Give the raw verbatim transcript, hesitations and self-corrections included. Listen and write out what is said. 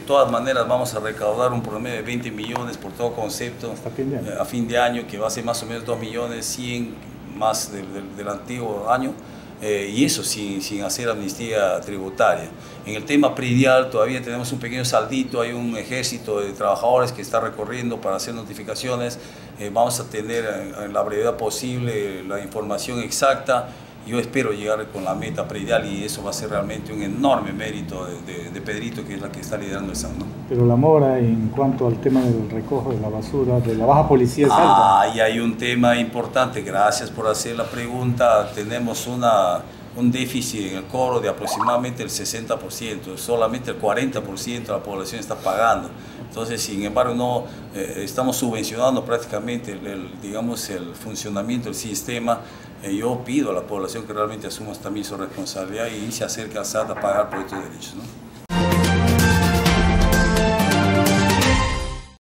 todas maneras vamos a recaudar un promedio de veinte millones por todo concepto hasta fin de año. a fin de año, que va a ser más o menos dos millones cien más de, de, del antiguo año, eh, y eso sin, sin hacer amnistía tributaria. En el tema predial todavía tenemos un pequeño saldito, hay un ejército de trabajadores que está recorriendo para hacer notificaciones, eh, vamos a tener en, en la brevedad posible la información exacta. Yo espero llegar con la meta predial y eso va a ser realmente un enorme mérito de, de, de Pedrito, que es la que está liderando el S A M, ¿no? Pero la mora en cuanto al tema del recojo de la basura, de la baja policía es alta. Ah, y hay un tema importante, gracias por hacer la pregunta. Tenemos una, un déficit en el cobro de aproximadamente el sesenta por ciento, solamente el cuarenta por ciento de la población está pagando. Entonces, sin embargo, no eh, estamos subvencionando prácticamente el, el, digamos, el funcionamiento del sistema. Eh, yo pido a la población que realmente asuma también su responsabilidad y se acerque al S A T a pagar por estos derechos, ¿no?